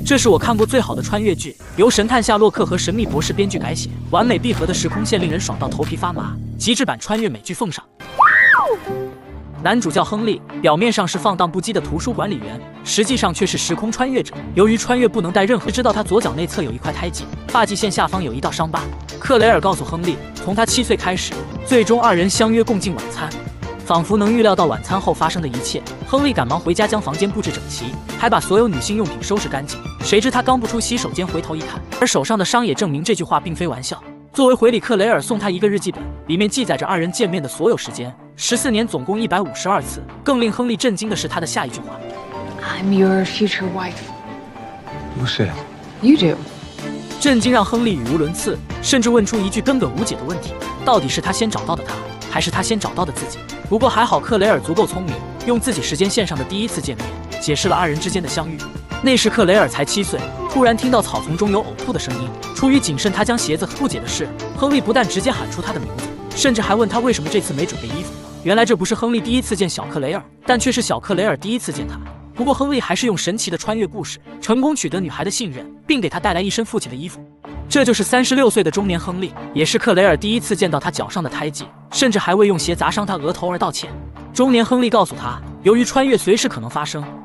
这是我看过最好的穿越剧，由神探夏洛克和神秘博士编剧改写，完美闭合的时空线令人爽到头皮发麻，极致版穿越美剧奉上。男主叫亨利，表面上是放荡不羁的图书管理员，实际上却是时空穿越者。由于穿越不能带任何，知道他左脚内侧有一块胎记，发际线下方有一道伤疤。克雷尔告诉亨利，从他7岁开始，最终二人相约共进晚餐。仿佛能预料到晚餐后发生的一切，亨利赶忙回家将房间布置整齐，还把所有女性用品收拾干净。谁知他刚步出洗手间，回头一看，而手上的伤也证明这句话并非玩笑。作为回礼，克雷尔送他一个日记本，里面记载着二人见面的所有时间，14年总共152次。更令亨利震惊的是他的下一句话 ：“I'm your future wife.” Who said? You do. 震惊让亨利语无伦次，甚至问出一句根本无解的问题：到底是他先找到的他，还是他先找到的自己？不过还好，克雷尔足够聪明，用自己时间线上的第一次见面解释了二人之间的相遇。那时克雷尔才7岁，突然听到草丛中有呕吐的声音，出于谨慎，他将鞋子。不解的是，亨利不但直接喊出他的名字，甚至还问他为什么这次没准备衣服。原来这不是亨利第一次见小克雷尔，但却是小克雷尔第一次见他。不过亨利还是用神奇的穿越故事，成功取得女孩的信任，并给她带来一身父亲的衣服。这就是36岁的中年亨利，也是克雷尔第一次见到他脚上的胎记，甚至还为用鞋砸伤他额头而道歉。中年亨利告诉他，由于穿越随时可能发生，